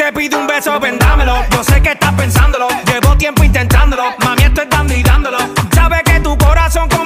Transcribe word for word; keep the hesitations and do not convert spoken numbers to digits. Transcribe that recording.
te pide un beso, vendámelo. Yo sé que estás pensándolo, llevo tiempo intentándolo. Mami, estoy dando y dándolo. Sabes que tu corazón